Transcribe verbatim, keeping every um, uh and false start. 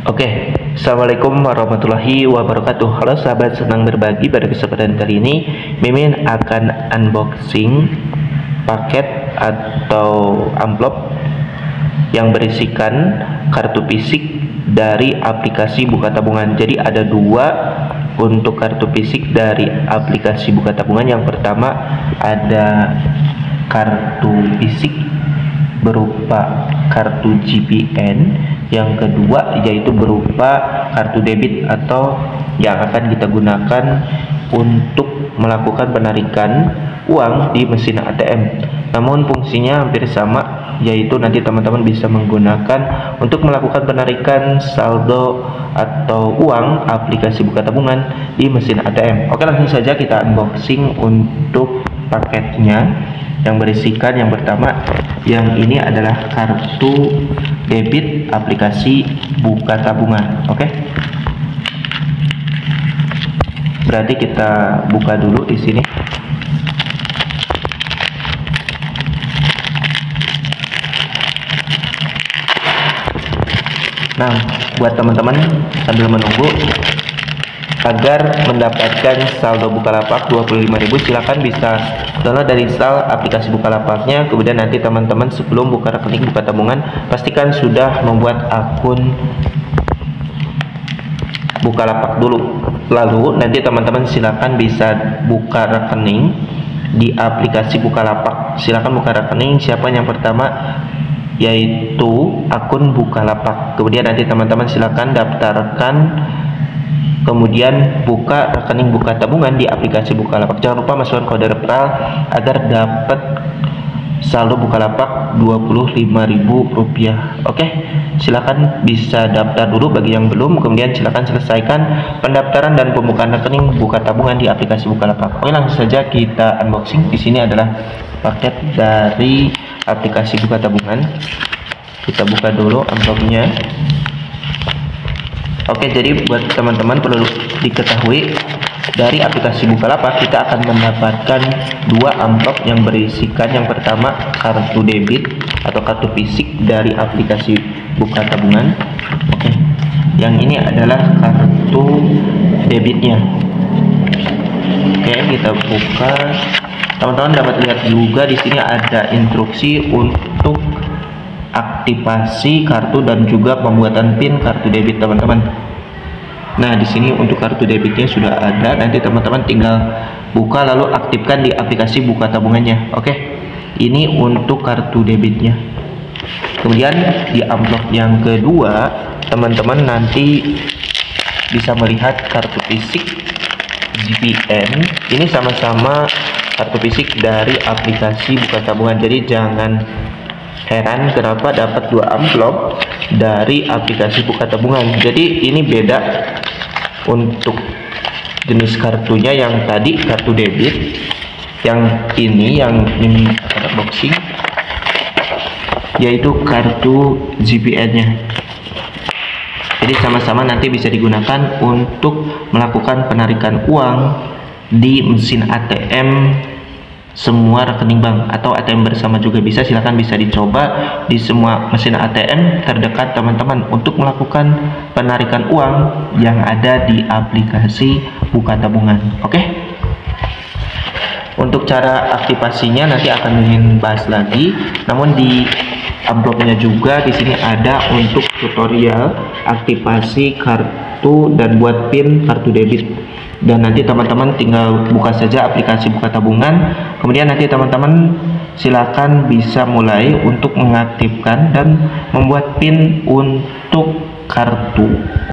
Oke, Assalamualaikum warahmatullahi wabarakatuh. Halo sahabat, senang berbagi. Pada kesempatan kali ini Mimin akan unboxing paket atau amplop yang berisikan kartu fisik dari aplikasi Buka Tabungan. Jadi ada dua untuk kartu fisik dari aplikasi Buka Tabungan. Yang pertama ada kartu fisik berupa kartu G P N, yang kedua yaitu berupa kartu debit atau yang akan kita gunakan untuk melakukan penarikan uang di mesin A T M. Namun fungsinya hampir sama, yaitu nanti teman-teman bisa menggunakan untuk melakukan penarikan saldo atau uang aplikasi Buka Tabungan di mesin A T M. Oke, langsung saja kita unboxing untuk paketnya yang berisikan. Yang pertama, yang ini adalah kartu debit aplikasi Buka Tabungan. Oke, berarti kita buka dulu di sini. Nah, buat teman-teman sambil menunggu agar mendapatkan saldo Bukalapak dua puluh lima ribu, silakan bisa download dan install aplikasi Bukalapaknya. Kemudian nanti teman-teman sebelum buka rekening Buka Tabungan, pastikan sudah membuat akun Bukalapak dulu. Lalu nanti teman-teman silakan bisa buka rekening di aplikasi Bukalapak. Silakan buka rekening. Siapa yang pertama? Yaitu akun Bukalapak. Kemudian nanti teman-teman silakan daftarkan, kemudian buka rekening Buka Tabungan di aplikasi Bukalapak. Jangan lupa masukkan kode referral agar dapat saldo Bukalapak dua puluh lima ribu rupiah. Oke, silakan bisa daftar dulu bagi yang belum. Kemudian silakan selesaikan pendaftaran dan pembukaan rekening Buka Tabungan di aplikasi Bukalapak. Oke, langsung saja kita unboxing. Di sini adalah paket dari aplikasi Buka Tabungan. Kita buka dulu amplopnya. Oke, jadi buat teman-teman perlu diketahui, dari aplikasi Bukalapak kita akan mendapatkan dua amplop yang berisikan. Yang pertama kartu debit atau kartu fisik dari aplikasi Buka Tabungan. Oke, yang ini adalah kartu debitnya. Oke, kita buka. Teman-teman dapat lihat juga di sini ada instruksi untuk aktivasi kartu dan juga pembuatan PIN kartu debit, teman-teman. Nah, di sini untuk kartu debitnya sudah ada. Nanti teman-teman tinggal buka lalu aktifkan di aplikasi Buka Tabungannya. Oke, ini untuk kartu debitnya. Kemudian di amplop yang kedua, teman-teman nanti bisa melihat kartu fisik G P N. Ini sama-sama kartu fisik dari aplikasi Buka Tabungan. Jadi jangan heran kenapa dapat dua amplop dari aplikasi Buka Tabungan. Jadi ini beda untuk jenis kartunya. Yang tadi kartu debit, yang ini yang ini unboxing yaitu kartu G P N-nya. Jadi sama-sama nanti bisa digunakan untuk melakukan penarikan uang di mesin A T M semua rekening bank, atau A T M bersama juga bisa. Silahkan bisa dicoba di semua mesin A T M terdekat teman-teman untuk melakukan penarikan uang yang ada di aplikasi Buka Tabungan. Oke, untuk cara aktivasinya nanti akan ingin bahas lagi. Namun di amplopnya juga di sini ada untuk tutorial aktivasi kartu dan buat PIN kartu debit. Dan nanti teman-teman tinggal buka saja aplikasi Buka Tabungan. Kemudian nanti teman-teman silakan bisa mulai untuk mengaktifkan dan membuat PIN untuk kartu.